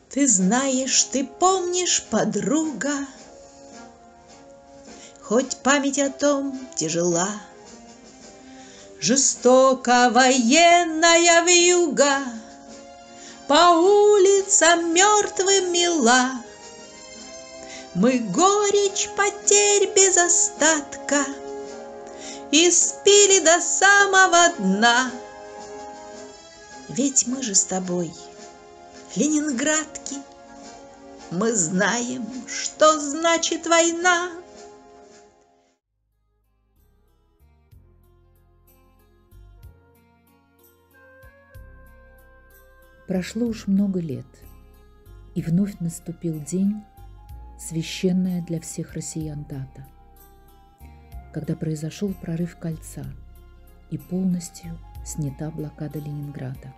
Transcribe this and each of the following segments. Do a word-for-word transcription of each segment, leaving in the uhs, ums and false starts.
Ты знаешь, ты помнишь, подруга, хоть память о том тяжела, жестоко военная вьюга по улицам мертвым мила. Мы горечь потерь без остатка испили до самого дна. Ведь мы же с тобой ленинградки, мы знаем, что значит война. Прошло уж много лет, и вновь наступил день, священная для всех россиян дата, когда произошел прорыв кольца и полностью снята блокада Ленинграда.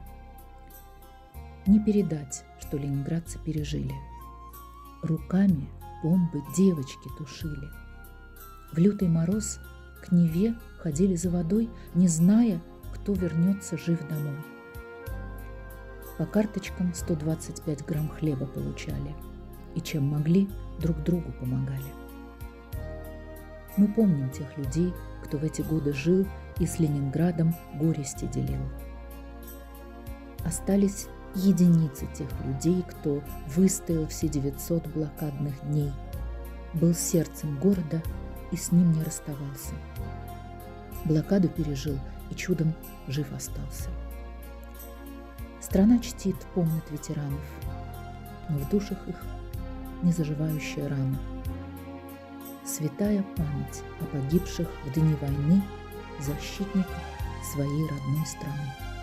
Не передать, что ленинградцы пережили. Руками бомбы девочки тушили. В лютый мороз к Неве ходили за водой, не зная, кто вернется жив домой. По карточкам сто двадцать пять грамм хлеба получали, и чем могли, друг другу помогали. Мы помним тех людей, кто в эти годы жил и с Ленинградом горести делил. Остались единицы тех людей, кто выстоял все девятьсот блокадных дней, был сердцем города и с ним не расставался. Блокаду пережил и чудом жив остался. Страна чтит, помнит ветеранов, но в душах их незаживающая рана. Святая память о погибших в дни войны защитниках своей родной страны.